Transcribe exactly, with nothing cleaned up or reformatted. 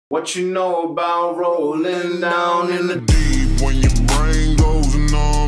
What you know about rolling down in the deep when your brain goes numb?